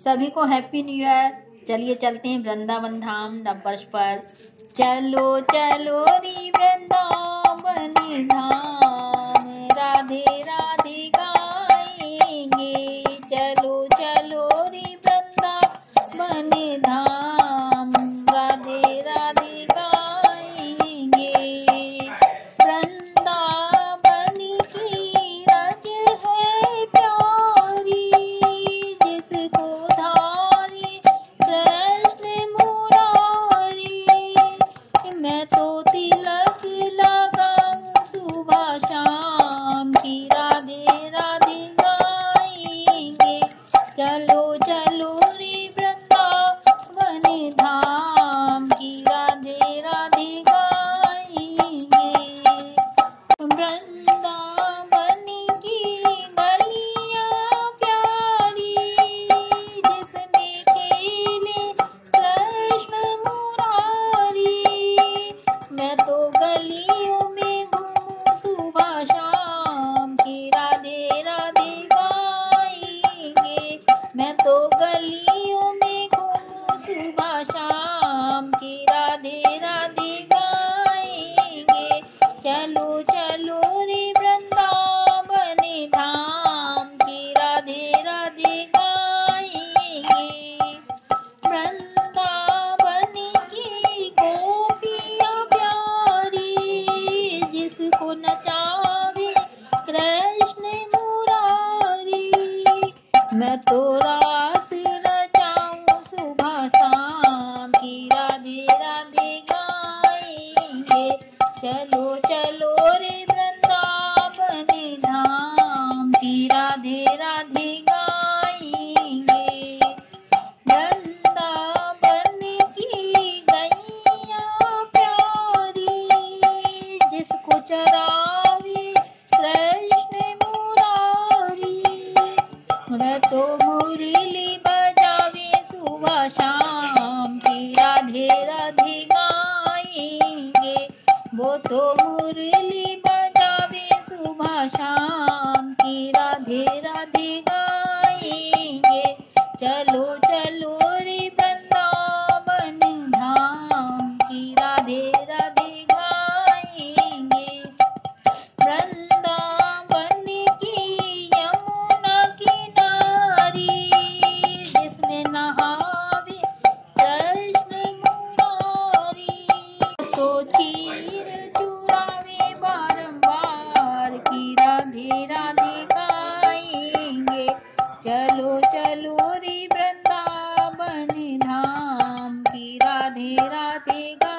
सभी को happy new year. चलिए चलते हैं वृंदावन धाम नववर्ष पर। चलो चलो री वृंदावन धाम, राधे राधे गाएंगे। चलो चलो री वृंदावन धाम, राधे राधे गाएंगे। वृंदावन की रज है प्यारी, जिसको धारी कृष्ण मुरारी। मैं तो तिलक लगाऊं सुबह शाम की, राधे राधे गाएंगे। चलो चलो रे वृंदावन धाम की, राधे राधे गाएंगे। वृंदावन की गलियां प्यारी, जिसमें खेले कृष्ण मुरारी। मैं तो गलियों में घूमूं सुबह शाम की, राधे राधे गाएंगे। मैं तो गलियों में घूमूं सुबह शाम की, राधे राधे गाएंगे। चलो चलो रे वृंदावन धाम की, राधे राधे गाएंगे। वृंदावन की गोपियां प्यारी, जिसको नचावे कृष्ण मुरारी। मैं तो रास रचाऊं सुबह शाम की, राधे राधे गाएंगे। चलो चलो रे वृंदावन धाम की, राधे राधे गाएंगे। वृंदावन की गैया प्यारी, जिसको चरावे कृष्ण मुरारी। मैं तो मुरली बजावे सुबह शाम की, राधे राधे गाएंगे। वो तो मुरली बजावे सुबह शाम की, राधे राधे गाएंगे। चलो चलो रे वृंदावन धाम की, राधे राधे गाएंगे। वृंदावन की यमुना किनारी, जिसमें नहावे कृष्ण मुरारी। तो चीर चुरावे बारंबार की, राधे राधे गाएंगे। चलो चलो रे वृंदावन धाम की, राधे राधे गाएंगे।